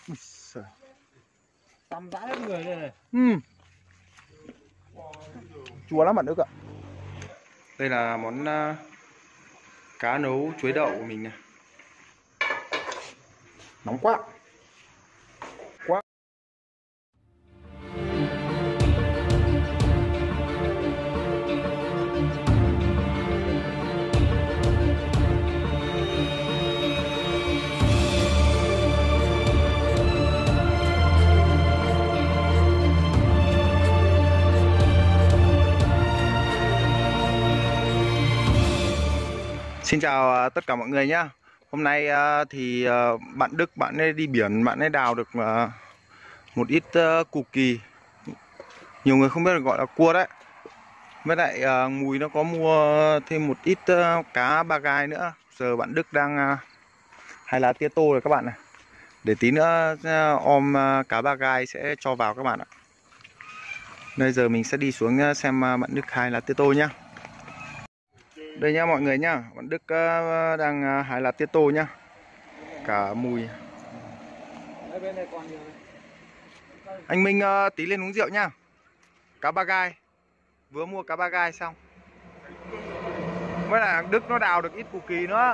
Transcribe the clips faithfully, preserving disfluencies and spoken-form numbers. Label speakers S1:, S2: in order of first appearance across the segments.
S1: Tăm vãi hết người đây này.
S2: Ừ. Chua lắm bạn Đức ạ. Đây là món uh, cá nấu chuối đậu của mình này. Nóng quá. Quá. Xin chào tất cả mọi người nhé. Hôm nay thì bạn Đức bạn ấy đi biển, bạn ấy đào được một ít cù kỳ. Nhiều người không biết được gọi là cua đấy. Với lại Mùi nó có mua thêm một ít cá ba gai nữa. Giờ bạn Đức đang hay là tía tô rồi các bạn này. Để tí nữa om cá ba gai sẽ cho vào các bạn ạ. Bây giờ mình sẽ đi xuống xem bạn Đức hay là tía tô nhá. Đây nha mọi người nhá, bạn Đức uh, đang uh, hái lá tía tô nhá. Cả Mùi. Anh Minh uh, tí lên uống rượu nhá. Cá ba gai. Vừa mua cá ba gai xong. Với lại Đức nó đào được ít cù kỳ nữa.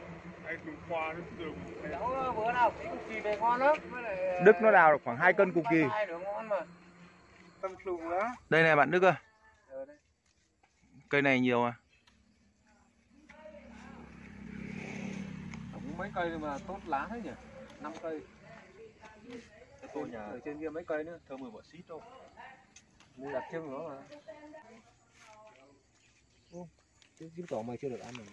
S2: Đức nó đào được khoảng hai cân cù kỳ. Đây này bạn Đức ơi. Cây này nhiều à.
S1: Mấy cây mà tốt lá thế nhỉ? năm cây. Cái tô nhà ở trên kia mấy cây nữa, thơm mùi bọ xít đâu. Mua đặc trưng đó mà. Ô, cái kiếm tỏ mày chưa được ăn rồi.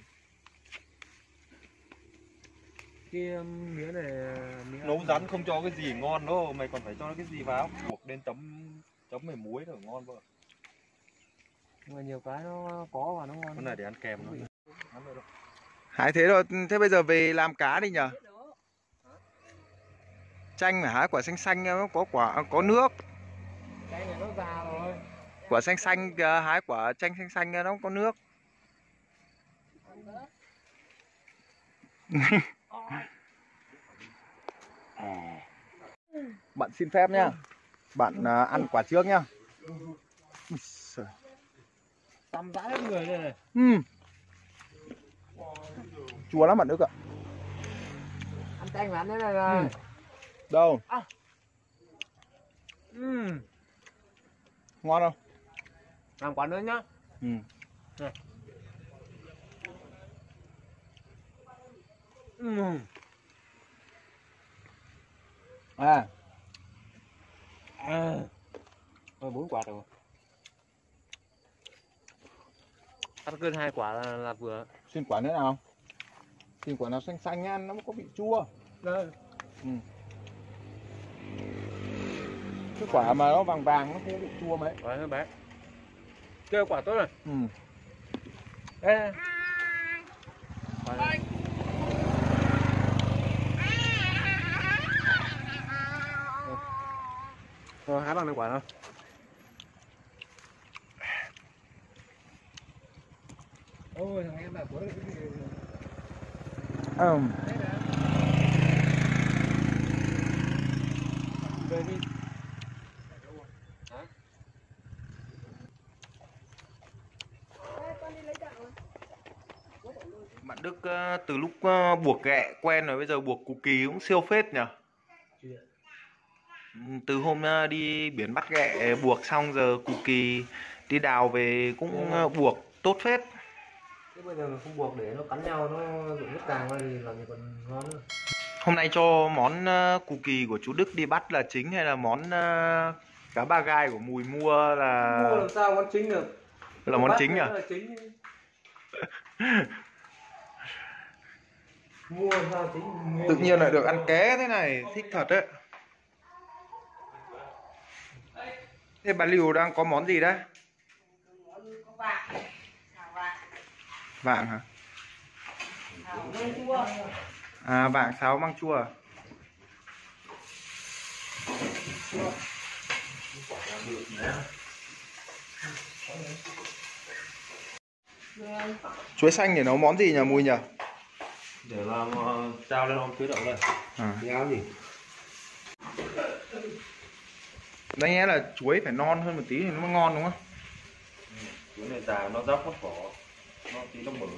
S1: Cái mía này mía
S3: nấu rắn không cho cái gì ngon đâu, mày còn phải cho nó cái gì vào. Buộc lên chấm chấm mày muối rồi ngon vợ.
S1: Nhưng mà nhiều cái nó có và nó ngon.
S3: Con này để ăn kèm nó.
S2: Hái thế rồi, thế bây giờ về làm cá đi nhờ. Chanh phải hái quả xanh xanh nó có quả có nước.
S1: Chanh này nó già rồi.
S2: Quả xanh xanh hái quả chanh xanh xanh nó có nước. Bạn xin phép nhá. Bạn ăn quả trước nhá.
S1: Tăm vãi hết người đây này.
S2: Ừ. Chua lắm bạn Đức ạ.
S1: Ăn chanh mà ăn thế này là
S2: ừ. Đâu
S1: à. ừ.
S2: Ngon không?
S1: Làm quả nữa nhá.
S2: Ừ.
S1: Này. Ừ.
S2: À
S1: à. Rồi bốn quả rồi. Ăn cân hai quả là, là vừa.
S2: Xin quả nữa nào. Xin quả nào xanh xanh nha, nó có vị chua.
S1: Đây.
S2: Ừ. Cái quả mà nó vàng vàng nó không bị chua mấy.
S1: Quả hơi bé. Chơi quả tốt rồi.
S2: Ừ.
S1: Đây. Quả này. Rồi hái bằng được quả thôi. Ôi thằng em bảo của cái gì.
S2: Ừ.
S1: Về đi. Hả?
S2: Bạn Đức từ lúc buộc ghẹ quen rồi bây giờ buộc cù kỳ cũng siêu phết nhỉ. Từ hôm đi biển bắt ghẹ buộc xong giờ cù kỳ đi đào về cũng buộc tốt phết.
S1: Thế bây giờ mình không buộc để nó cắn nhau, nó rụng nước càng ra thì làm gì còn ngon nữa.
S2: Hôm nay cho món cù kỳ của chú Đức đi bắt là chính hay là món cá ba gai của Mùi mua là
S1: mua làm sao món chính được.
S2: Là món chính à?
S1: Là chính. Mua làm sao chính.
S2: Tự nhiên lại được ăn ké thế này, thích thật đấy. Thế bà Liu đang có món gì đấy?
S4: Có vạng. Vạng.
S2: Vạng hả?
S4: Măng chua.
S2: À vạng sáo măng chua. Chuối xanh để nấu món gì nhỉ Mùi nhỉ?
S3: Để làm uh, trao lên om chuối đậu đây.
S2: À.
S3: Cái áo gì?
S2: Đây nghe là chuối phải non hơn một tí thì nó mới ngon đúng không?
S3: Chuối này già nó róc mất vỏ, nó tí nó mở.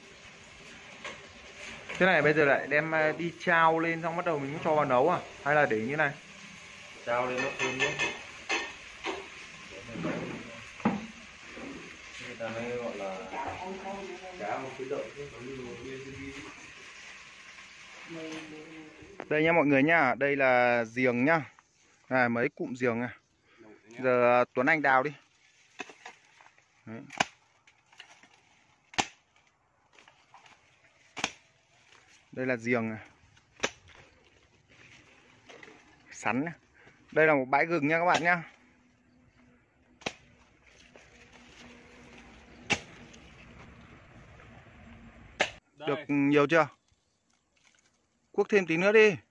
S2: Thế này bây giờ lại đem đi trao lên xong bắt đầu mình mới cho vào nấu à? Hay là để như này?
S3: Trao lên nó thơm nhé. Người ta hay gọi là cá một cái đậu.
S2: Đây nha mọi người nhá, đây là giềng nhá. Này mấy cụm giềng này. Giờ Tuấn Anh đào đi. Đấy. Đây là giềng này. Sắn này. Đây là một bãi gừng nha các bạn nhá.
S3: Đây.
S2: Được nhiều chưa? Cuốc thêm tí nữa đi.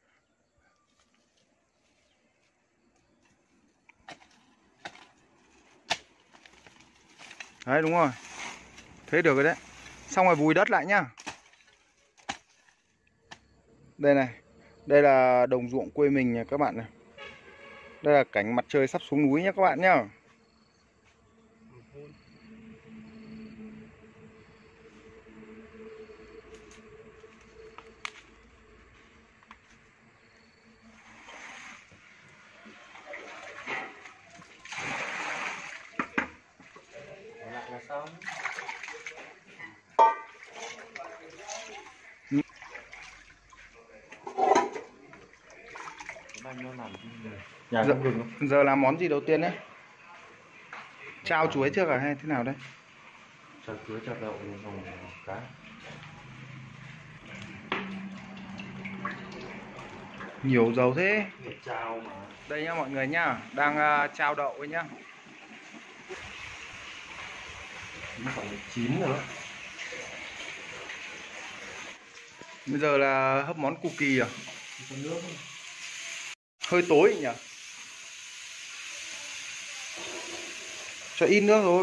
S2: Đấy đúng rồi. Thế được rồi đấy. Xong rồi vùi đất lại nhá. Đây này. Đây là đồng ruộng quê mình nha các bạn này. Đây là cảnh mặt trời sắp xuống núi nhá các bạn nhá.
S3: Lại là xong. Nó làm nhà
S2: giờ,
S3: gừng không?
S2: giờ làm món gì đầu tiên đấy? Trao chuối trước à hay thế nào đấy?
S3: Cho chuối cho đậu lên xong cá.
S2: Nhiều dầu thế.
S3: Trao mà.
S2: Đây nhá mọi người nhá, đang uh, trao đậu ấy nhá.
S3: Nó còn chín nữa.
S2: Bây giờ là hấp món cù kỳ à?
S3: Có nước không?
S2: Hơi tối nhỉ? Cho ít nước thôi.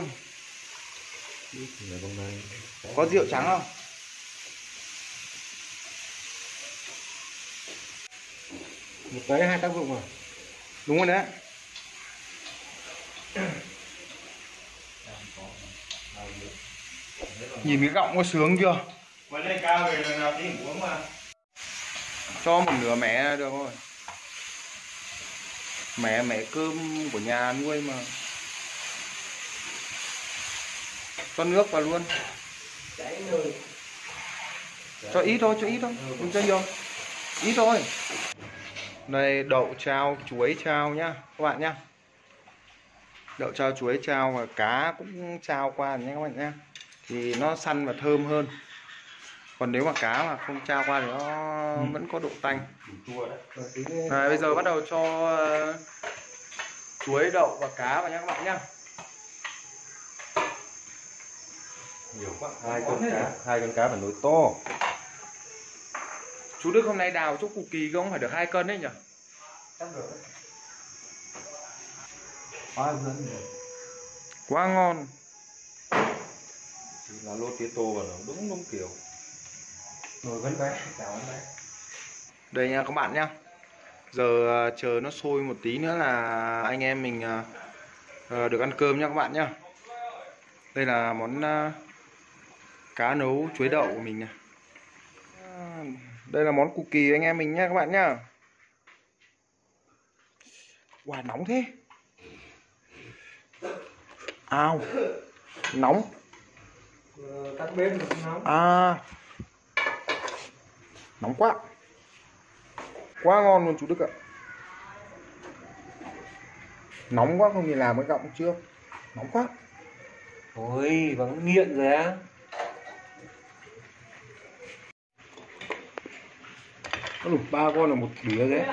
S2: Có rượu trắng không?
S1: Một cái hai tác dụng à?
S2: Đúng rồi đấy. Nhìn cái gọng có sướng chưa?
S3: Mới lên cao về lần nào tí uống mà.
S2: Cho một nửa mẻ được rồi. Mẻ mẻ cơm của nhà nuôi mà. Cho nước vào luôn. Cho ít thôi, cho ít thôi, không cho nhiều. Ít thôi. Đây đậu trao, chuối trao nhá các bạn nhá. Đậu trao, chuối trao và cá cũng trao qua nhé các bạn nhá. Thì nó săn và thơm hơn. Còn nếu mà cá mà không trao qua thì nó ừ. vẫn có độ tanh. À, bây giờ bắt đầu cho uh, chuối, đậu và cá vào nhé các bạn nhá.
S3: Nhiều quá, hai con cá, hai con cá phải nồi to.
S2: Chú Đức hôm nay đào chỗ cù kỳ không phải được hai cân đấy nhỉ?
S3: Chắc được đấy.
S2: Quá ngon.
S3: Là lô tía tô vào nó đúng đúng kiểu.
S1: Rồi vẫn bé, chào anh bé.
S2: Đây nha các bạn nhá. Giờ uh, chờ nó sôi một tí nữa là anh em mình uh, uh, được ăn cơm nha các bạn nhá. Đây là món uh, cá nấu chuối đậu của mình này. Uh, đây là món cù kỳ anh em mình nha các bạn nhá. Wow, nóng thế. Ao. Nóng.
S1: Tắt bếp mà không nóng.
S2: À. Nóng quá. Quá ngon luôn chú Đức ạ. Nóng quá không nhìn làm cái gọng chưa. Nóng quá.
S1: Ôi, vẫn nghiện rồi á.
S2: Ủa, ba con là một đĩa đấy.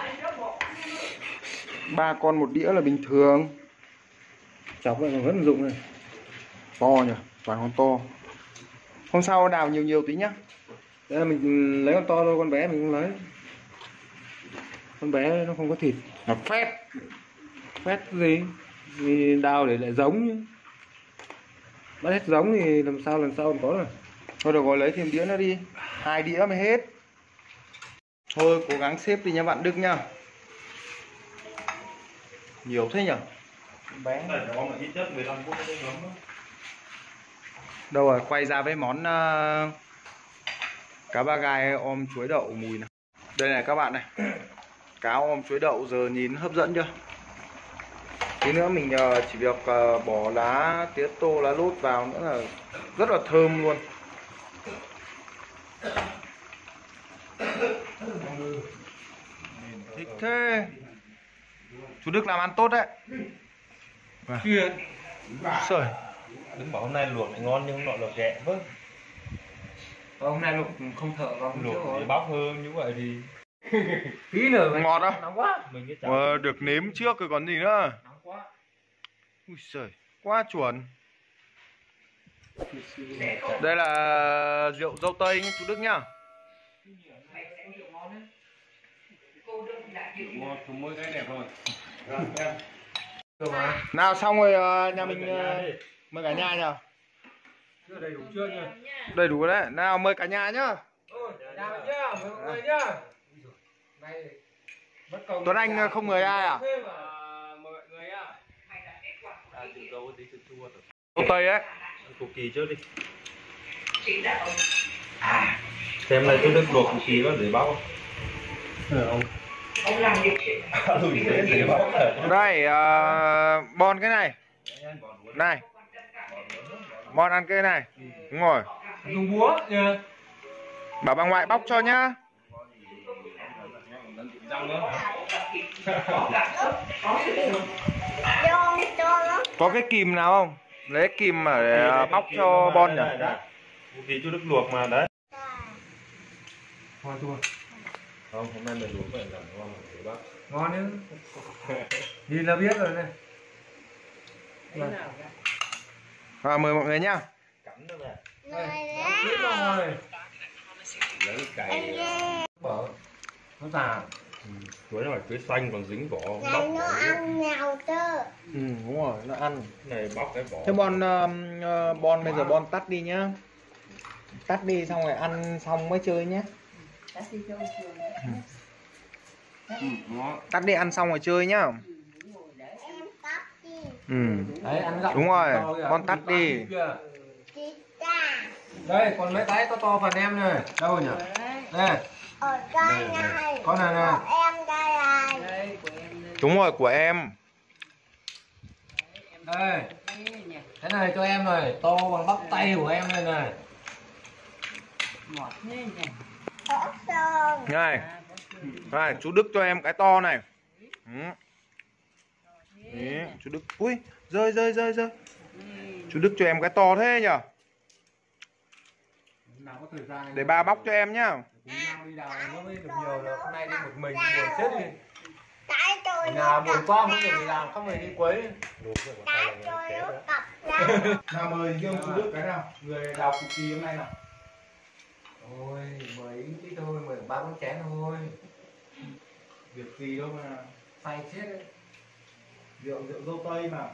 S2: Ba con một đĩa là bình thường.
S1: Chọc lại còn vẫn dụng này.
S2: To nhỉ, toàn con to. Hôm sau đào nhiều nhiều tí nhá.
S1: Đấy là mình lấy con to thôi, con bé mình không lấy. Con bé nó không có thịt.
S2: Là phét.
S1: Phét gì? Thì đào để lại giống chứ. Bắt hết giống thì làm sao lần sau còn có rồi.
S2: Thôi được rồi, lấy thêm đĩa nữa đi. Hai đĩa mới hết. Thôi cố gắng xếp đi nha bạn Đức nhá. Nhiều thế nhỉ?
S1: Bé.
S3: Này nó mà ít nhất mười lăm phút nó ngấm.
S2: Đâu rồi, quay ra với món uh, cá ba gai om chuối đậu mùi này. Đây này các bạn này. Cá om chuối đậu giờ nhìn hấp dẫn chưa? Tí nữa mình uh, chỉ việc uh, bỏ lá tía tô, lá lốt vào nữa là rất là thơm luôn. Thích thế. Chú Đức làm ăn tốt đấy.
S1: Kia.
S2: Trời.
S3: Đứng bảo hôm nay luộc lại ngon nhưng hôm nọ luộc ghẹ vâng.
S1: Hôm nay luộc không thở vào
S3: Luộc thì bóc hơn như vậy thì
S1: tí nữa
S2: Ngọt đó.
S1: nóng quá.
S3: mình cái chảo
S2: Ờ, được nếm trước rồi còn gì nữa.
S1: Nóng quá.
S2: Ui giời, quá chuẩn. Đây là rượu dâu tây nhé chú Đức nhá.
S1: Ngon, thùng môi cái đẹp rồi.
S2: Nào xong rồi uh, nhà mình uh, mời cả nhà nhá.
S1: Chưa đầy đủ chưa nhỉ?
S2: Đầy đủ đấy. Nào mời cả nhà nhá.
S1: Ôi, nhà mình nhá, mời mọi người nhá. Này mất công.
S2: Tuấn Anh không mời ai à?
S1: Mời mọi người nhá.
S3: à, chừng dâu tí chua chua rồi.
S2: Dâu tây ấy.
S3: Củ kỳ trước đi. Xem này chú Đức luộc củ kỳ đó để bóc.
S1: Ông
S4: Ông làm việc chuyện
S3: Để bóc.
S2: Đây uh, bon cái này. Này. Bon ăn cái này. Đúng rồi.
S1: dùng búa nhờ.
S2: Bảo bà ngoại bóc cho nhá. Có cái kìm nào không? Lấy kìm mà để bóc cho bon nhỉ?
S3: Củ kỳ chú Đức luộc mà đấy.
S1: Ngon chưa?
S3: Không, hôm nay mình luộc phải làm ngon để bóc.
S1: Ngon chứ. Nhìn là biết rồi này.
S2: À, mời mọi người nhá.
S3: Cắn nó về.
S1: Biết rồi.
S3: Lấy cày.
S1: Bỏ. Nó già.
S3: Chuối nó phải chuối xanh còn dính vỏ bóc.
S5: Nó ăn nào cơ.
S2: Ừ, đúng rồi, nó ăn.
S3: Cái này bóc cái vỏ.
S2: Thế bon uh, bon bây giờ bon tắt đi nhá. Tắt đi xong rồi ăn xong mới chơi nhé. Tắt đi ăn xong rồi chơi nhá.
S5: Em tắt đi.
S2: Ừ.
S1: Đấy, ăn gạo.
S2: Đúng rồi,
S1: to kìa,
S2: con tắt
S1: thịt
S2: đi.
S1: ba kìa.
S5: Chị ta.
S1: Đây, còn mấy cái to to phần em này. Đâu nhỉ? Đây.
S5: Ở đây này.
S1: Con này này.
S5: Của em đây này.
S2: Đúng rồi, của em.
S1: Đây. Cái này cho em này, to bằng bắp tay của em đây này.
S5: Có sơn.
S2: Này. Này, chú Đức cho em cái to này. Ừ. Đấy, chú Đức. Ui, rơi rơi rơi rơi. Chú Đức cho em cái to thế nhở?
S1: Nào có thời gian
S2: Để ba bóc cho em nhá.
S1: cùng nhau đi đào nó mới được nhiều được. Hôm nay đi một mình buồn chết đi.
S5: Cái tôi
S1: Nhà
S5: nó
S1: buồn
S5: cặp
S1: quá không được
S5: ra.
S1: đi làm, không phải đi quấy.
S5: Cái tôi nó cặp ra.
S2: Nào mời riêng chú Đức cái nào. Người đào cục kỳ hôm nay nào.
S1: Ôi, mời ít thôi, mời ba con chén thôi.
S2: Việc gì đâu mà.
S1: Say chết đấy.
S2: Rượu rượu dâu tây mà.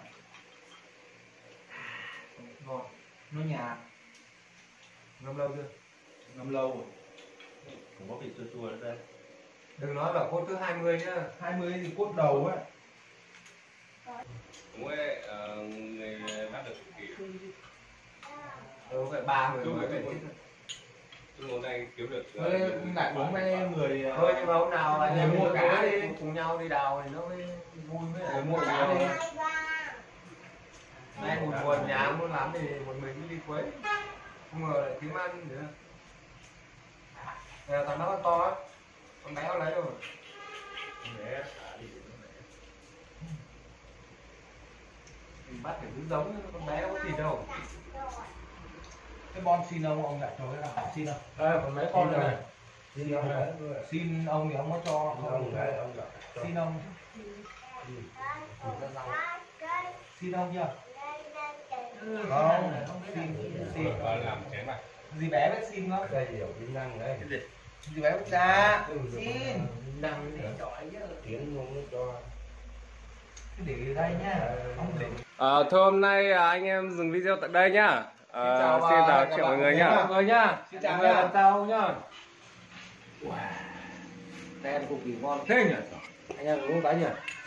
S1: Ngon. Nó nhạt. Ngâm lâu chưa?
S2: Ngâm lâu rồi.
S3: Cũng có vị chua chua ở đây.
S1: Đừng nói bảo cốt thứ hai mươi nhá.
S2: hai mươi thì cốt đầu ấy.
S6: Cũng ấy, ờ, người bắt được kỷ
S1: Ừ, phải ba người mới phải thích.
S6: chung hôm nay kiếm được ờ,
S2: Thôi lại bốn mươi người.
S1: Thôi nhưng mà hôm nào anh em
S2: Mua
S1: mua
S2: cá
S1: cá
S2: đi.
S1: đi cùng nhau đi đào thì nó mới vui mới lại
S2: Mua
S1: mua
S2: cá
S1: cá
S2: đi.
S1: đi. Nay buồn buồn nhà muốn lắm thì một mình đi quấy. Không ngờ lại kiếm ăn nữa. Nè, thằng đó con to á. Con bé nó lấy rồi.
S3: Để thả đi.
S1: Mình bắt phải cứ giống con bé nó có thịt đâu.
S2: Cái bon xin ông ông lại cho cái nào xin không?
S1: Đây còn mấy con này.
S2: Xin ông đấy. Xin ông thì ông có cho
S3: Ông đấy, ông rồi.
S2: xin ông. Xin ông chưa? Không, xin xin.
S6: ờ, làm chén này.
S2: Dì bé biết xin không?
S3: Đây nhiều kỹ năng đấy. Cái gì?
S2: Dì bé biết ra. Xin.
S1: Năng để giỏi chứ.
S3: Tiếng không cho.
S2: Để đây nhá. Không để.
S6: À, thôi hôm nay à, anh em dừng video tại đây nhá. À,
S1: Xin chào,
S6: xin chào
S1: các
S6: chị
S1: bạn
S6: mọi người
S1: cùng
S6: nhá.
S1: mọi người nhá.
S2: Xin chào
S1: Mọi người
S2: nhá.
S1: lần sau nhá. Đen cực kỳ ngon thế nhỉ? Anh em uống cái nhỉ?